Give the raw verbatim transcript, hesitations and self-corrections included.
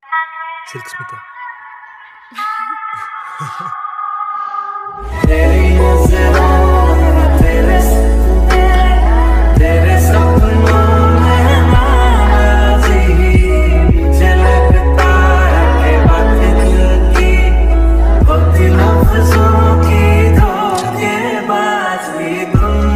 Silk Smita. तेरी नज़रों में तेरे तेरे सपनों में नाराज़ी, मुझे लगता है कि बात दिल की होती लफ्ज़ों की धोखेबाज़ी। तुम